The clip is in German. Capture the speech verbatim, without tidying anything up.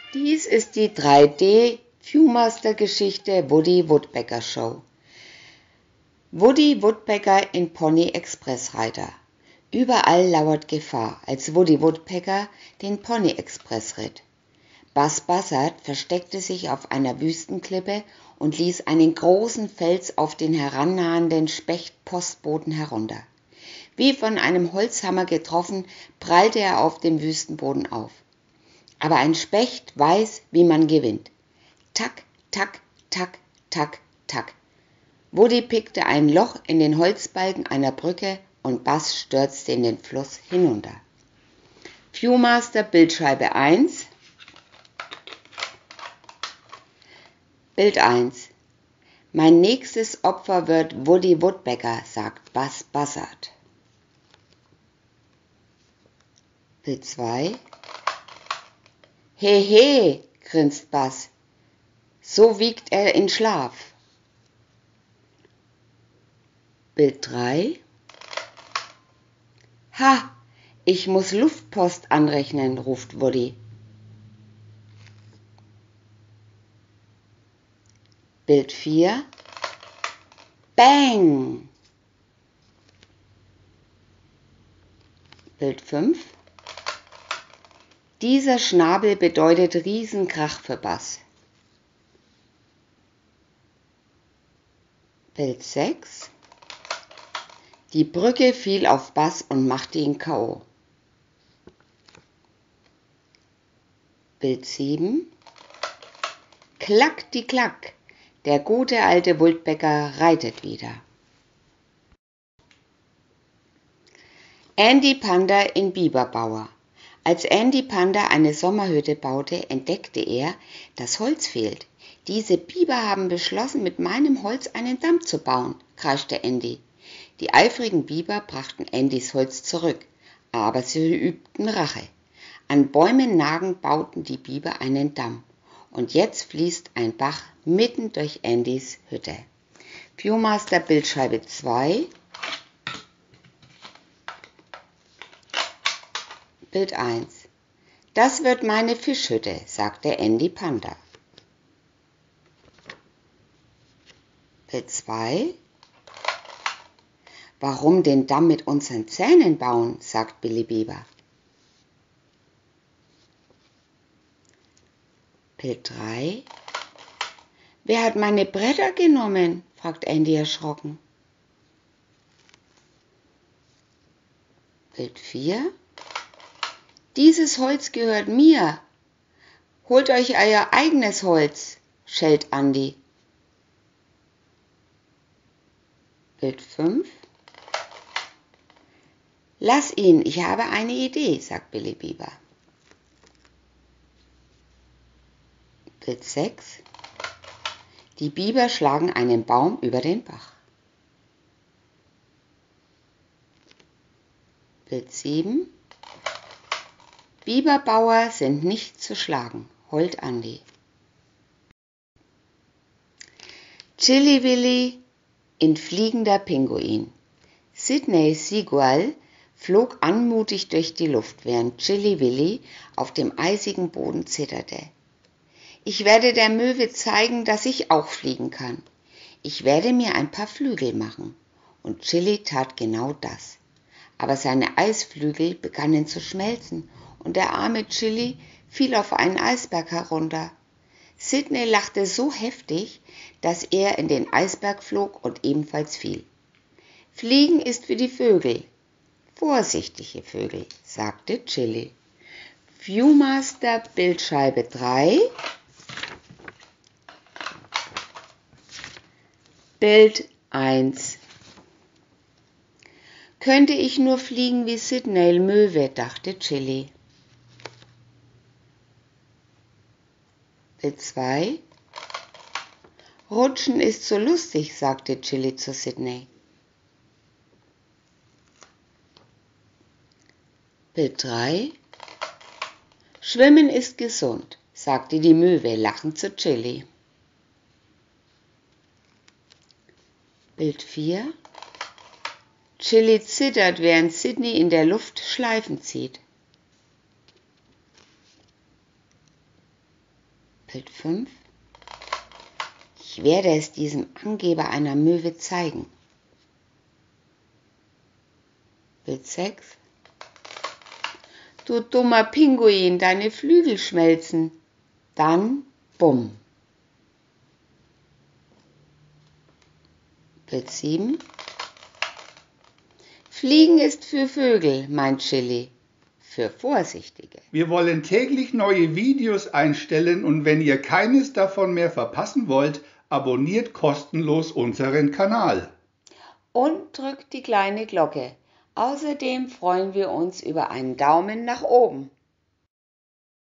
Dies ist die drei D Viewmaster-Geschichte Woody Woodpecker Show. Woody Woodpecker in Pony Express Reiter. Überall lauert Gefahr, als Woody Woodpecker den Pony Express ritt. Buzz Buzzard versteckte sich auf einer Wüstenklippe und ließ einen großen Fels auf den herannahenden Specht-Postboten herunter. Wie von einem Holzhammer getroffen, prallte er auf dem Wüstenboden auf. Aber ein Specht weiß, wie man gewinnt. Tack, tack, tack, tack, tack. Woody pickte ein Loch in den Holzbalken einer Brücke und Buzz stürzte in den Fluss hinunter. Viewmaster Bildscheibe eins. Bild eins. Mein nächstes Opfer wird Woody Woodpecker, sagt Buzz Buzzard. Bild zwei. He he, grinst Buzz. So wiegt er in Schlaf. Bild drei. Ha, ich muss Luftpost anrechnen, ruft Woody. Bild vier. Bang! Bild fünf. Dieser Schnabel bedeutet Riesenkrach für Buzz. Bild sechs. Die Brücke fiel auf Buzz und machte ihn K O Bild sieben. Klack die Klack, der gute alte Woodpecker reitet wieder. Andy Panda in Biberbauer. Als Andy Panda eine Sommerhütte baute, entdeckte er, dass Holz fehlt. Diese Biber haben beschlossen, mit meinem Holz einen Damm zu bauen, kreischte Andy. Die eifrigen Biber brachten Andys Holz zurück, aber sie übten Rache. An Bäumen nagend bauten die Biber einen Damm. Und jetzt fließt ein Bach mitten durch Andys Hütte. Viewmaster Bildscheibe zwei. Bild eins. Das wird meine Fischhütte, sagte Andy Panda. Bild zwei. Warum den Damm mit unseren Zähnen bauen, sagt Billy Biber. Bild drei. Wer hat meine Bretter genommen, fragt Andy erschrocken. Bild vier. Dieses Holz gehört mir. Holt euch euer eigenes Holz, schellt Andy. Bild fünf. Lass ihn, ich habe eine Idee, sagt Billy Biber. Bild sechs. Die Biber schlagen einen Baum über den Bach. Bild sieben. Biberbauer sind nicht zu schlagen, heult Andy. Chilli Willy in fliegender Pinguin. Sidney Seagull flog anmutig durch die Luft, während Chilli Willy auf dem eisigen Boden zitterte. Ich werde der Möwe zeigen, dass ich auch fliegen kann. Ich werde mir ein paar Flügel machen. Und Chilli tat genau das. Aber seine Eisflügel begannen zu schmelzen und der arme Chilli fiel auf einen Eisberg herunter. Sidney lachte so heftig, dass er in den Eisberg flog und ebenfalls fiel. Fliegen ist für die Vögel. Vorsichtige Vögel, sagte Chilli. Viewmaster Bildscheibe drei. Bild eins. Könnte ich nur fliegen wie Sidney Möwe, dachte Chilli. Bild zwei. Rutschen ist so lustig, sagte Chilli zu Sidney. Bild drei. Schwimmen ist gesund, sagte die Möwe lachend zu Chilli. Bild vier. Chilli zittert, während Sidney in der Luft Schleifen zieht. Bild fünf. Ich werde es diesem Angeber einer Möwe zeigen. Bild sechs. Du dummer Pinguin, deine Flügel schmelzen. Dann bumm. Bild sieben. Fliegen ist für Vögel, meint Chili. Für Vorsichtige. Wir wollen täglich neue Videos einstellen und wenn ihr keines davon mehr verpassen wollt, abonniert kostenlos unseren Kanal. Und drückt die kleine Glocke. Außerdem freuen wir uns über einen Daumen nach oben.